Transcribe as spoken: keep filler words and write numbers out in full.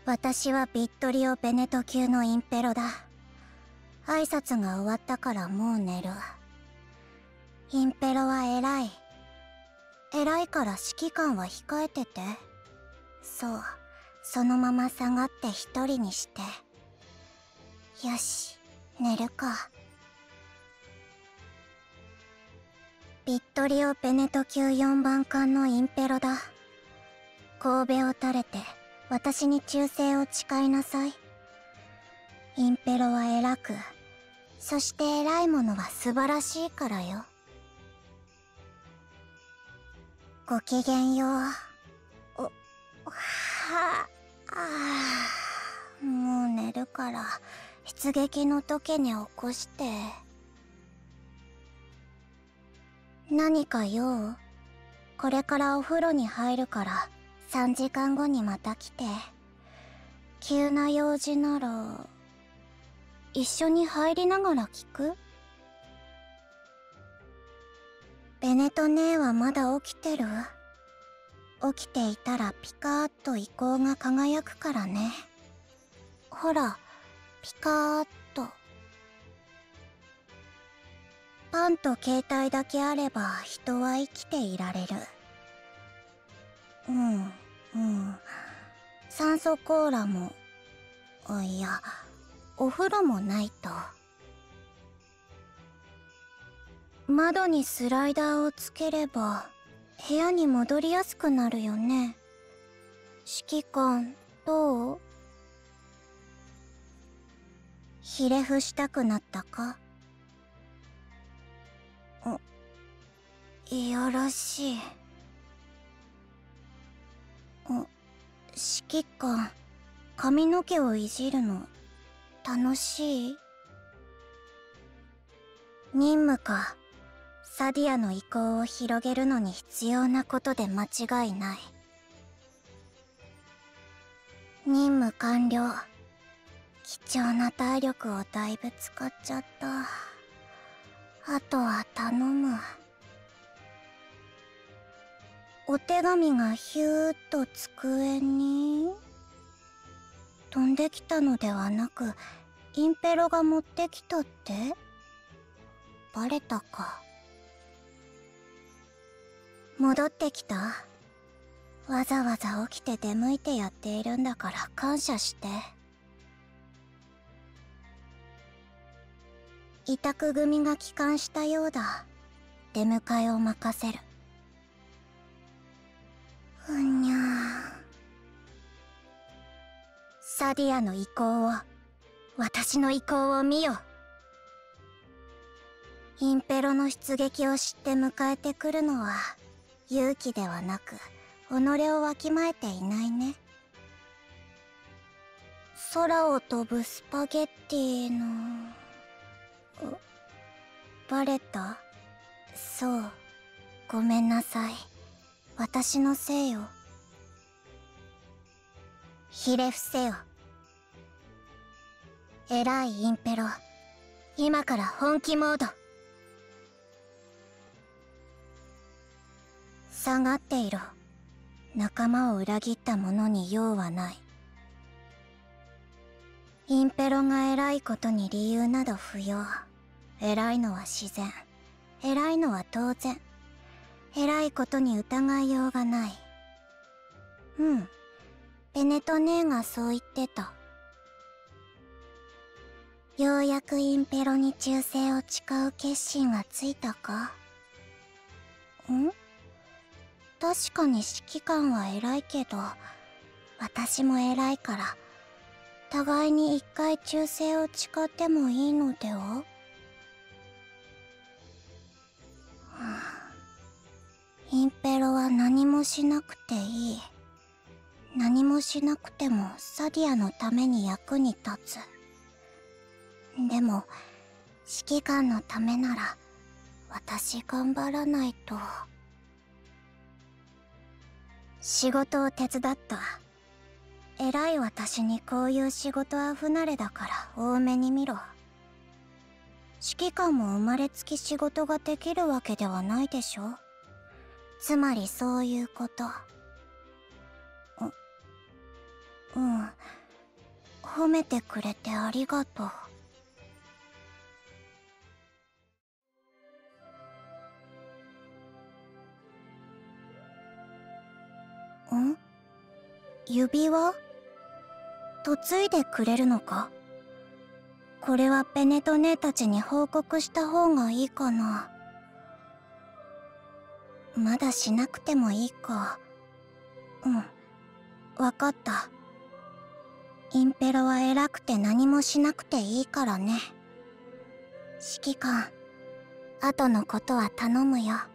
私はビットリオ・ベネト級のインペロだ。挨拶が終わったからもう寝る。インペロは偉い。偉いから指揮官は控えてて。そう、そのまま下がって一人にして。よし、寝るか。ビットリオ・ベネト級よんばん艦のインペロだ。神戸を垂れて私に忠誠を誓いなさい。インペロは偉く、そして偉いものは素晴らしいからよ。ごきげんよう。お、はあ、あもう寝るから、出撃の時に起こして。何か用？これからお風呂に入るから、さんじかんごにまた来て。急な用事なら、一緒に入りながら聞く？ベネト姉はまだ起きてる？起きていたらピカーッと遺光が輝くからね。ほら、ピカーッと。パンと携帯だけあれば人は生きていられる。うん、うん。酸素コーラも、いや、お風呂もないと。窓にスライダーをつければ、部屋に戻りやすくなるよね。指揮官、どう？ひれ伏したくなったか？いやらしい。指揮官、髪の毛をいじるの、楽しい？任務か。サディアの意向を広げるのに必要なことで間違いない。任務完了。貴重な体力をだいぶ使っちゃった。あとは頼む。お手紙がヒューッと机に飛んできたのではなく、インペロが持ってきたって？バレたか。戻ってきた？わざわざ起きて出向いてやっているんだから感謝して。委託組が帰還したようだ。出迎えを任せる。うにゃー。サディアの意向を、私の意向を見よ。インペロの出撃を知って迎えてくるのは、勇気ではなく、己をわきまえていないね。空を飛ぶスパゲッティの、バレた？そう。ごめんなさい。私のせいよ。ひれ伏せよ。偉いインペロ。今から本気モード。下がっていろ。仲間を裏切った者に用はない。インペロが偉いことに理由など不要。偉いのは自然。偉いのは当然。偉いことに疑いようがない。うん。ベネト姉がそう言ってた。ようやくインペロに忠誠を誓う決心がついたか？ん？確かに指揮官は偉いけど、私も偉いから、互いに一回忠誠を誓ってもいいのでは？はあ、インペロは何もしなくていい。何もしなくてもサディアのために役に立つ。でも、指揮官のためなら、私頑張らないと。仕事を手伝った。偉い私にこういう仕事は不慣れだから多めに見ろ。指揮官も生まれつき仕事ができるわけではないでしょ。つまりそういうこと。 うん。褒めてくれてありがとう。ん？指輪？嫁いでくれるのか？これはベネト姉たちに報告した方がいいかな。まだしなくてもいいか。うん。わかった。インペロは偉くて何もしなくていいからね。指揮官、後のことは頼むよ。